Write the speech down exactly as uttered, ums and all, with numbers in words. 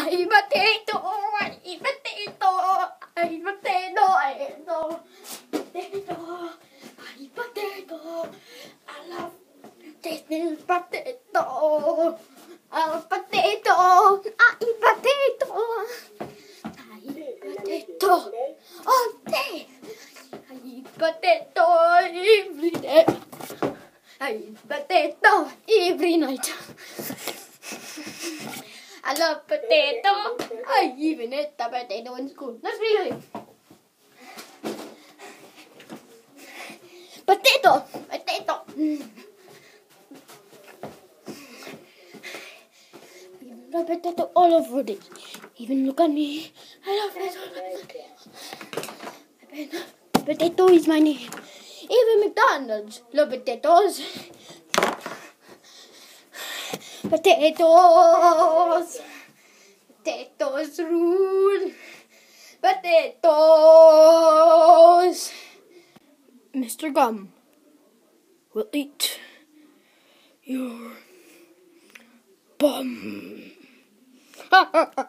I eat potato. I eat potato. I eat potato. I eat potato. Potato. I eat potato. I love tasting potato. I love potato. I eat potato. I eat potato all day. I eat potato every day. I eat potato every night. I love potato. I even ate the potato in school. Let's read it. Potato, potato. Even love potato all over it. Even look at me. I love potato. Potato is my name. Even McDonald's love potatoes. Potatoes. Potatoes rule. Potatoes. Mister Gum will eat your bum.